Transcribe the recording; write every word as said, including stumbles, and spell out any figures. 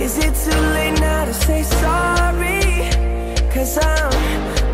Is it too late now to say sorry? Cause I'm